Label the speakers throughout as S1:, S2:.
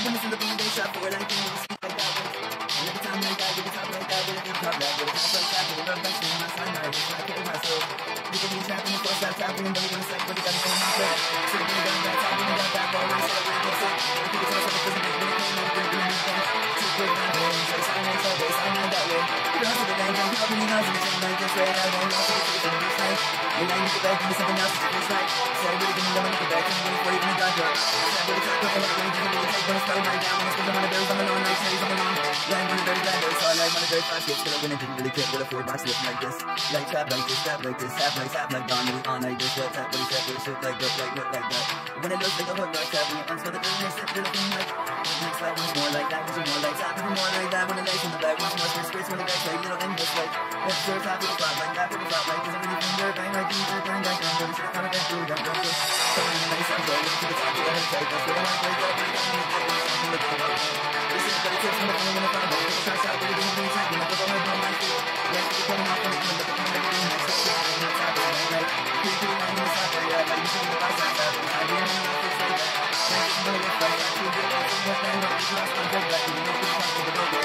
S1: when it's in the boom, they shot for it like you speak like that. And every time like that, with the top like that, with the top like that, with the top like that, with the love like that, my sign out, it's like killing myself. You can be trapping and force that tapping, and don't even say, but you gotta say my friend. So you got that top, you got that ball, and so I really get sick. And people tell us that it doesn't make me pain, and we're doing these things. So quick, my brain, so sign like so, they sign like that way. You don't have to be like, how can you not see the same like this way? I won't lost it, it's in this night. And now you get back into something else, it's right. So I really didn't want to get back, and wait for you when you got there. So I really took what I want to do, really take when it's starting right down, when it's been on the birds, I'm alone, like say something wrong. Blind on the birds, blind birds, so I like one of the very fast hits, but I win and didn't really care with a 4-box looking like this. Like trap like this, tap like this, tap like gone, really on like this, what tap, what shit like that, like what like that. When it looks like a hook, like tap, when it ends for the illness, it's looking like next slide, one's more like that, one's more like tap, even more like that, when it lays in the back, one's more spirits, when it gets like little English, like let's go tap, with a flop like that, with a flop like this, and when you finger, bang like you, bang like that, really shit, kind of get through, don't go. So when you nice and go, look to the top of the head, like that's what I want to break up, really got me, like something like that. This is what it takes from the phone when it's on the phone, starts out with a different thing, when I go on my phone, like this, yeah, keep coming off from the phone, but the phone, everything, like so shit, on the top, like, keep doing on the side, yeah, like you see the box, like that, I didn't know what it's like that, like it's really like that, too good, like it's not that, like it's not so good, like you know, it's not the boat,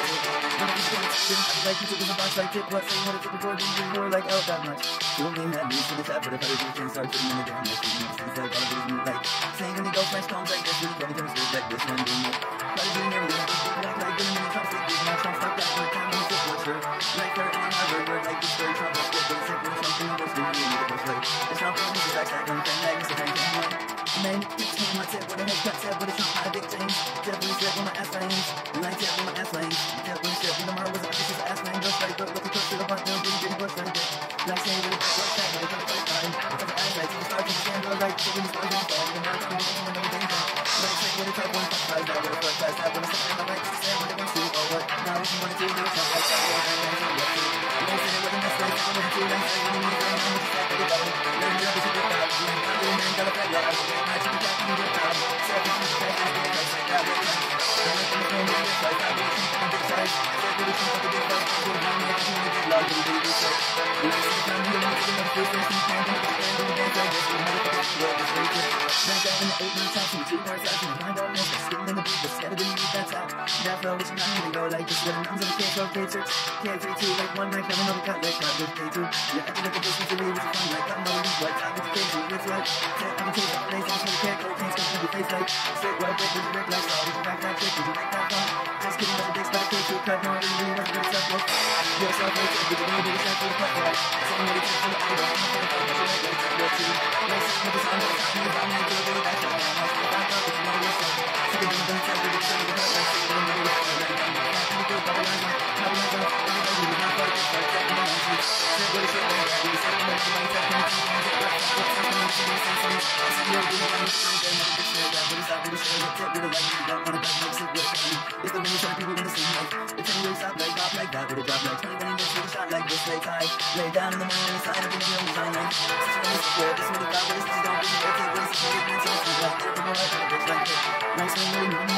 S1: like you took in the box, like tip, what's saying, what it's before, didn't more like out that much. You only had me to the tap, but if I was can start sitting in the damn like it's like all of these like saying when you go French comes like this, really coming to the like this one doing it. Try to do everything, like doing it, Trump stick, my Trump stuck that one time, it's a butcher. Like her and Harvard, word like this story, Trump was good, it's simple, something that was really in the bush, like it's not fun, it's like one thing, like it's a thing, and then it's me, my tip, with a head cut, tip, with a Trump, my big change, tip, with a strip, with my ass lanes, like tip, with my ass lanes, tip, with a strip, with the model was a this is ass lane, just like, but look at the butt, no, didn't push like this. Like saying with a back, like that, with a cut, like fine, it's like ass like, to the start, to the stand, like, so when you start, you start, and now it's going to be one of the things that, like, check with a top one, fuck, like that, with a foot, like that, with a second, like, to the stand, when it wants to, or what, now if you want to do, like, like that, like that, like that, like that, you know, saying with a mess, like, with a two, like, saying, when you need to go, and it's like, with a button, then you're able to get that, you know, I'm doing, man, got a flag, like, I'm doing, man, to be back, and you get down, so if you want to take that, like that, like that, and like, in the phone, like, like that, with a two, like, big size, so if you want to get that, so if you want to get that, like, you do this, like, you know, sometimes you don't want to get that, first person, you can't get that, and you can't get this, you know, like, this, like, this, like that, in the 8-9 top, and 2 parts out, and you find out, man, so sitting in the beat, but scared of the music, that's out, that flow, which I'm not gonna go, like, this, with the numbers of the K12, K6, K32, like, one night, have another cut, like, cut, with K2, yeah, I can look at this, with the fun, like, I'm not leave, like, top with the K2, it's like, I can take the place, I'm gonna kick, or can't come to the face, like, sit, right, break, with the break, like, so, with the back, that chick, with the back, that fun, just kidding, with the big spot, K2, cut, no, I didn't really want to get stuff, like, you're so great, with the little bit of stuff, with the cut, like, something really takes from the other, like, like, like, with the sound of the top, I'm gonna do it, that's it, I'm gonna go back up, it's one of those, like, so the dumb tell with the sound of the cut, like, so the dumb tell with the cut, like, I'm gonna do it, but I'm not, everybody, with my part, it's like, I'm gonna do it, so what is it, like, I'm gonna say, I'm gonna do it, like, I'm gonna do it, it's the many people in the same life. It's anyway stop like pop like that with a drop like 20 when you miss with a shot like this lay high. Lay down in the morning and sign up in the real design like such a square. This really got this don't be there. Take this, take it, take it, like there, like this, like this. Nice when you're